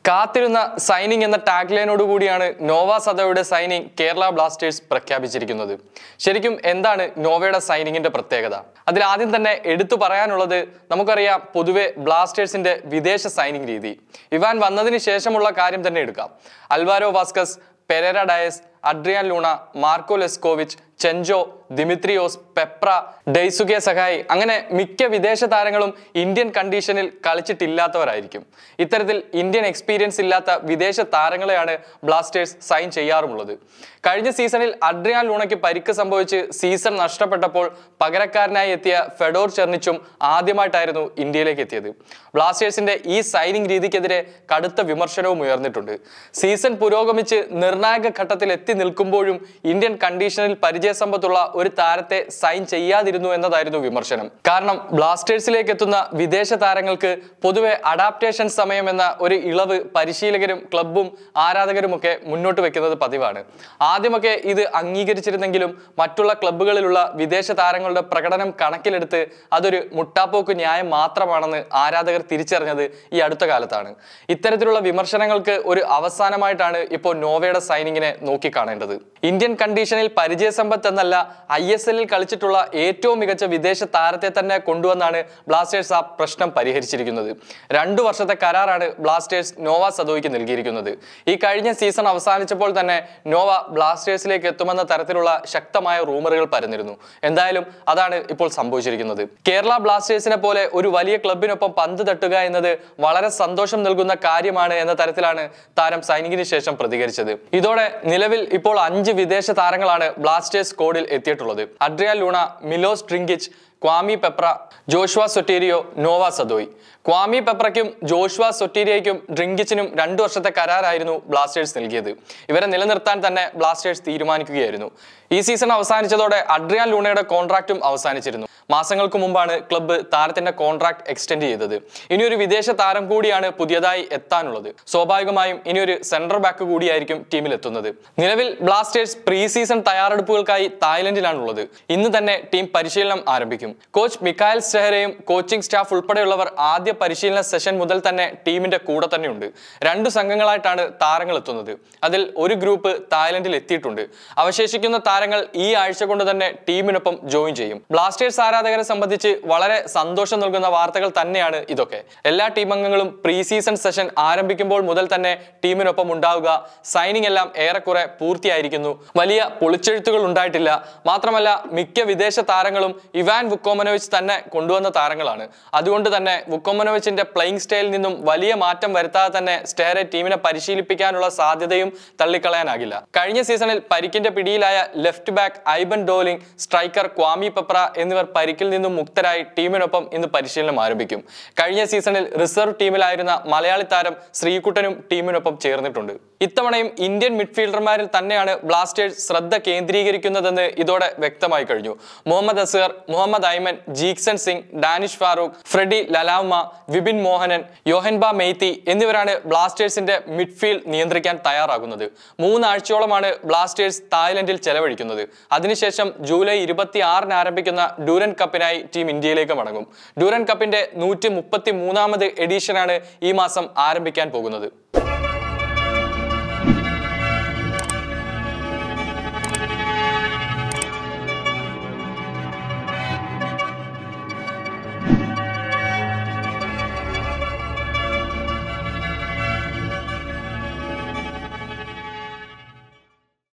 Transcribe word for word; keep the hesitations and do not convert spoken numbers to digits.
കാത്തിരുന്ന സൈനിങ് എന്ന ടാഗ്ലൈനോട് കൂടിയാണ് നോവ സദോയുടെ സൈനിങ് കേരള ബ്ലാസ്റ്റേഴ്സ് പ്രഖ്യാപിച്ചിരിക്കുന്നത്. ശരിക്കും എന്താണ് നോവയുടെ സൈനിങ്ങിന്റെ പ്രത്യേകത? അതിൽ ആദ്യം തന്നെ എടുത്തു പറയാനുള്ളത്, നമുക്കറിയാം പൊതുവെ ബ്ലാസ്റ്റേഴ്സിന്റെ വിദേശ സൈനിങ് രീതി. ഇവാൻ വന്നതിന് ശേഷമുള്ള കാര്യം തന്നെ എടുക്കാം. Alvaro Vazquez, Pereyra Diaz, Adrian Luna, Marko Leskovic, Chencho, Dimitrios, Peprah, Daisuke Sakai, അങ്ങനെ മിക്ക വിദേശ താരങ്ങളും ഇന്ത്യൻ കണ്ടീഷനിൽ കളിച്ചിട്ടില്ലാത്തവരായിരിക്കും. ഇത്തരത്തിൽ ഇന്ത്യൻ എക്സ്പീരിയൻസ് ഇല്ലാത്ത വിദേശ താരങ്ങളെയാണ് ബ്ലാസ്റ്റേഴ്സ് സൈൻ ചെയ്യാറുമുള്ളത്. കഴിഞ്ഞ സീസണിൽ അഡ്രിയാൻ ലൂണയ്ക്ക് പരിക്ക് സംഭവിച്ച് സീസൺ നഷ്ടപ്പെട്ടപ്പോൾ പകരക്കാരനായി എത്തിയ ഫെഡോർ ചെർണിച്ചും ആദ്യമായിട്ടായിരുന്നു ഇന്ത്യയിലേക്ക് എത്തിയത്. ബ്ലാസ്റ്റേഴ്സിന്റെ ഈ സൈനിങ് രീതിക്കെതിരെ കടുത്ത വിമർശനവും ഉയർന്നിട്ടുണ്ട്. സീസൺ പുരോഗമിച്ച് നിർണായക ഘട്ടത്തിൽ എത്തി നിൽക്കുമ്പോഴും ഇന്ത്യൻ കണ്ടീഷനിൽ പരിചയസമ്പത്തുള്ള ഒരു താരത്തെ സൈൻ ചെയ്യാതിരുന്നു എന്നതായിരുന്നു വിമർശനം. കാരണം ബ്ലാസ്റ്റേഴ്സിലേക്ക് എത്തുന്ന വിദേശ താരങ്ങൾക്ക് പൊതുവെ അഡാപ്റ്റേഷൻ സമയം എന്ന ഒരു ഇളവ് പരിശീലകരും ക്ലബും ആരാധകരുമൊക്കെ മുന്നോട്ട് വെക്കുന്നത് പതിവാണ്. ആദ്യമൊക്കെ ഇത് അംഗീകരിച്ചിരുന്നെങ്കിലും മറ്റുള്ള ക്ലബ്ബുകളിലുള്ള വിദേശ താരങ്ങളുടെ പ്രകടനം കണക്കിലെടുത്ത് അതൊരു മുട്ടാപ്പോക്ക് ന്യായം മാത്രമാണെന്ന് ആരാധകർ തിരിച്ചറിഞ്ഞത് ഈ അടുത്ത കാലത്താണ്. ഇത്തരത്തിലുള്ള വിമർശനങ്ങൾക്ക് ഒരു അവസാനമായിട്ടാണ് ഇപ്പോൾ നോവയുടെ സൈനിങ്ങിനെ നോക്കിക്കാണേണ്ടത്. ഇന്ത്യൻ കണ്ടീഷനിൽ പരിചയസമ്പത്ത് എന്നല്ല, ഐ എസ് എല്ലിൽ കളിച്ചിട്ടുള്ള ഏറ്റവും മികച്ച വിദേശ താരത്തെ തന്നെ കൊണ്ടുവന്നാണ് ബ്ലാസ്റ്റേഴ്സ് ആ പ്രശ്നം പരിഹരിച്ചിരിക്കുന്നത്. രണ്ടു വർഷത്തെ കരാറാണ് ബ്ലാസ്റ്റേഴ്സ് നോവ സദോയ്ക്ക് നൽകിയിരിക്കുന്നത്. ഈ കഴിഞ്ഞ സീസൺ അവസാനിച്ചപ്പോൾ തന്നെ നോവ ബ്ലാസ്റ്റേഴ്സിലേക്ക് എത്തുമെന്ന തരത്തിലുള്ള ശക്തമായ റൂമറുകൾ പരന്നിരുന്നു. എന്തായാലും അതാണ് ഇപ്പോൾ സംഭവിച്ചിരിക്കുന്നത്. കേരള ബ്ലാസ്റ്റേഴ്സിനെ പോലെ ഒരു വലിയ ക്ലബിനൊപ്പം പന്ത് തട്ടുക എന്നത് വളരെ സന്തോഷം നൽകുന്ന കാര്യമാണ് എന്ന തരത്തിലാണ് താരം സൈനിങ്ങിന് ശേഷം പ്രതികരിച്ചത്. ഇതോടെ നിലവിൽ ഇപ്പോൾ അഞ്ച് വിദേശ താരങ്ങളാണ് ബ്ലാസ്റ്റേഴ്സ് സ്ക്വാഡിൽ എത്തിയിട്ടുള്ളത്. Adrian Luna, Milos Drincic, Kwame Peprah, Joshua Sotirio, Noah Sadaoui. Kwame പെപ്രയ്ക്കും ജോഷ്വ സൊട്ടീരിയയ്ക്കും ഡ്രിങ്കിച്ചിനും രണ്ടു വർഷത്തെ കരാറായിരുന്നു ബ്ലാസ്റ്റേഴ്സ് നൽകിയത്. ഇവരെ നിലനിർത്താൻ തന്നെ ബ്ലാസ്റ്റേഴ്സ് തീരുമാനിക്കുകയായിരുന്നു. ഈ സീസൺ അവസാനിച്ചതോടെ അഡ്രിയാൻ ലൂണയുടെ കോൺട്രാക്റ്റും അവസാനിച്ചിരുന്നു. മാസങ്ങൾക്ക് മുമ്പാണ് ക്ലബ്ബ് താരത്തിന്റെ കോൺട്രാക്ട് എക്സ്റ്റെൻഡ് ചെയ്തത്. ഇനിയൊരു വിദേശ താരം കൂടിയാണ് പുതിയതായി എത്താനുള്ളത്. സ്വാഭാവികമായും ഇനിയൊരു സെന്റർ ബാക്ക് കൂടിയായിരിക്കും ടീമിൽ എത്തുന്നത്. നിലവിൽ ബ്ലാസ്റ്റേഴ്സ് പ്രീ സീസൺ തയ്യാറെടുപ്പുകൾക്കായി തായ്ലൻഡിലാണുള്ളത്. ഇന്ന് തന്നെ ടീം പരിശീലനം ആരംഭിക്കും. കോച്ച് മിക്കായൽ സ്റ്റെഹരയും കോച്ചിംഗ് സ്റ്റാഫ് ഉൾപ്പെടെയുള്ളവർ ആദ്യ പരിശീലന സെഷൻ മുതൽ തന്നെ ടീമിന്റെ കൂടെ തന്നെയുണ്ട്. രണ്ടു സംഘങ്ങളായിട്ടാണ് താരങ്ങൾ എത്തുന്നത്. അതിൽ ഒരു ഗ്രൂപ്പ് തായ്ലൻഡിൽ എത്തിയിട്ടുണ്ട്. അവശേഷിക്കുന്ന താരങ്ങൾ ഈ ആഴ്ച കൊണ്ട് തന്നെ ടീമിനൊപ്പം ജോയിൻ ചെയ്യും. ബ്ലാസ്റ്റേഴ്സ് ആരാധകരെ സംബന്ധിച്ച് വളരെ സന്തോഷം നൽകുന്ന വാർത്തകൾ തന്നെയാണ് ഇതൊക്കെ. എല്ലാ ടീം അംഗങ്ങളും പ്രീ സീസൺ സെഷൻ ആരംഭിക്കുമ്പോൾ മുതൽ തന്നെ ടീമിനൊപ്പം ഉണ്ടാവുക. സൈനിങ് എല്ലാം ഏറെക്കുറെ പൂർത്തിയായിരിക്കുന്നു. വലിയ പൊളിച്ചെഴുത്തുകൾ ഉണ്ടായിട്ടില്ല. മാത്രമല്ല മിക്ക വിദേശ താരങ്ങളും ഇവാൻ വുക്കോമനോവിച്ച് തന്നെ കൊണ്ടുവന്ന താരങ്ങളാണ്. അതുകൊണ്ട് തന്നെ വുക്കോമനോവിച്ചിന്റെ പ്ലേയിങ് സ്റ്റൈലിൽ നിന്നും വലിയ മാറ്റം വരുത്താതെ തന്നെ സ്റ്റെഹരെ ടീമിനെ പരിശീലിപ്പിക്കാനുള്ള സാധ്യതയും തള്ളിക്കളയാനാകില്ല. കഴിഞ്ഞ സീസണിൽ പരിക്കിന്റെ പിടിയിലായ left back Aiban Dohling, striker Kwame Peprah എന്നിവർ പരിക്കിൽ നിന്നും മുക്തരായി ടീമിനൊപ്പം ഇന്ന് പരിശീലനം ആരംഭിക്കും. കഴിഞ്ഞ സീസണിൽ റിസർവ് ടീമിലായിരുന്ന മലയാളി താരം ശ്രീകുട്ടനും ടീമിനൊപ്പം ചേർന്നിട്ടുണ്ട്. ഇത്തവണയും ഇന്ത്യൻ മിഡ്ഫീൽഡർമാരിൽ തന്നെയാണ് ബ്ലാസ്റ്റേഴ്സ് ശ്രദ്ധ കേന്ദ്രീകരിക്കുന്നതെന്ന് ഇതോടെ വ്യക്തമായി കഴിഞ്ഞു. മുഹമ്മദ് അസ്ഹർ, മുഹമ്മദ് ഐമൻ, ജീക്സൺ സിംഗ്, ഡാനിഷ് ഫാറൂഖ്, ഫ്രെഡി ലലാവ്മ, വിപിൻ മോഹനൻ, യോഹൻബ മെയ്തി എന്നിവരാണ് ബ്ലാസ്റ്റേഴ്സിന്റെ മിഡ്ഫീൽഡ് നിയന്ത്രിക്കാൻ തയ്യാറാകുന്നത്. മൂന്നാഴ്ചയോളമാണ് ബ്ലാസ്റ്റേഴ്സ് തായ്ലൻഡിൽ ചെലവഴിക്കുന്നത്. അതിനുശേഷം ജൂലൈ ഇരുപത്തി ആറിന് ആരംഭിക്കുന്ന ഡ്യൂറൻ കപ്പിനായി ടീം ഇന്ത്യയിലേക്ക് മടങ്ങും. ഡ്യൂറൻ കപ്പിന്റെ നൂറ്റി മുപ്പത്തി മൂന്നാമത് എഡിഷനാണ് ഈ മാസം ആരംഭിക്കാൻ പോകുന്നത്.